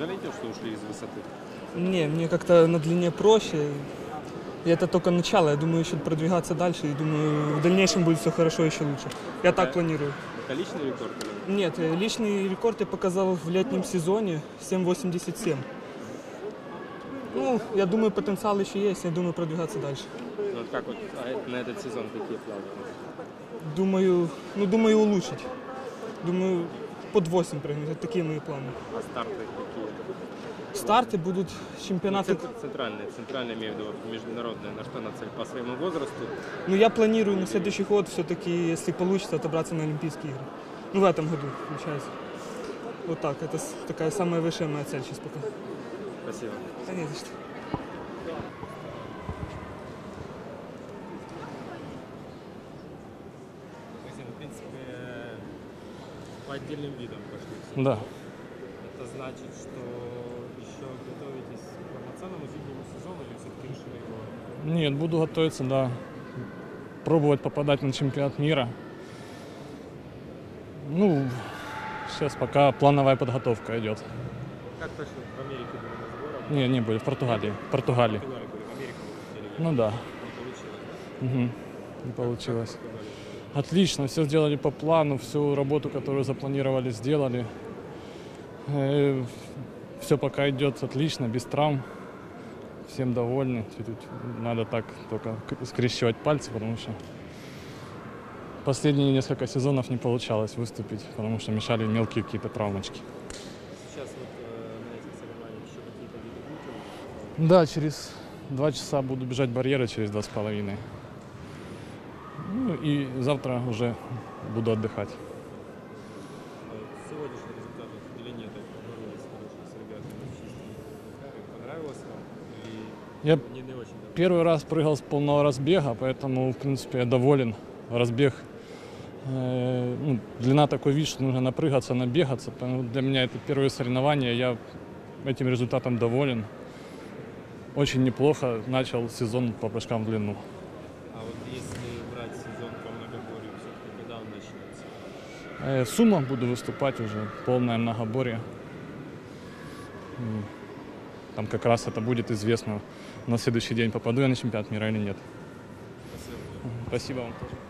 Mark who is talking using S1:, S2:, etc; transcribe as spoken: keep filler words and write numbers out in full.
S1: жалеете, что ушли из высоты?
S2: Не, мне как-то на длине проще. И это только начало. Я думаю, еще продвигаться дальше. И думаю, в дальнейшем будет все хорошо, еще лучше. Я так планирую.
S1: Это личный рекорд? Или?
S2: Нет, э, личный рекорд я показал в летнем сезоне семь восемьдесят семь. Ну, я думаю, потенциал еще есть. Я думаю, продвигаться дальше.
S1: Ну, вот как вот а на этот сезон какие планы?
S2: Думаю, ну, думаю улучшить. Думаю, под восемь прыгнуть. Это такие мои планы.
S1: А старты какие?
S2: Старты будут чемпионаты.
S1: Ну, центральные, центральные, имею в виду, международные, на что нацель по своему возрасту?
S2: Ну, я планирую на следующий год все-таки, если получится, отобраться на Олимпийские игры. Ну, в этом году, получается. Вот так. Это такая самая высшая моя цель сейчас пока.
S1: Спасибо.
S2: Да не за что.
S1: В принципе, по отдельным видам пошли.
S3: Да.
S1: Это значит, что еще готовитесь к полноценному зимнему сезону или все-таки решили его?
S3: Нет, буду готовиться, да. Пробовать попадать на чемпионат мира. Ну, сейчас пока плановая подготовка идет.
S1: Как прошли? В Америке были на сборах?
S3: Не, не были, в Португалии. В Португалии.
S1: В Португалии были, в Америку были.
S3: Ну да.
S1: Не получилось, да?
S3: Угу. Не получилось.
S1: Как в Португалии?
S3: Отлично, все сделали по плану, всю работу, которую запланировали, сделали. Все пока идет отлично, без травм. Всем довольны. Тут надо так только скрещивать пальцы, потому что последние несколько сезонов не получалось выступить, потому что мешали мелкие какие-то травмочки.
S1: Сейчас вот э, на этих соревнованиях еще какие-то виды будут?
S3: Да, через два часа буду бежать барьеры, через два с половиной. Ну и завтра уже буду отдыхать.
S1: Сегодняшний результат или нет, боролись хорошо с ребятами в чистом Dakar. Понравилось вам? Или
S3: Я
S1: не, не очень?
S3: первый раз прыгал с полного разбега, поэтому, в принципе, я доволен. Разбег, э, ну, длина такой вид, что нужно напрыгаться, набегаться. Поэтому для меня это первые соревнования, я этим результатом доволен. Очень неплохо начал сезон по прыжкам в длину.
S1: А вот если брать сезон по многоборью, все-таки когда он начнется?
S3: Э, в Сумах буду выступать уже, полное многоборье. Там как раз это будет известно на следующий день, попаду я на чемпионат мира или нет.
S1: Спасибо.
S3: Спасибо вам тоже.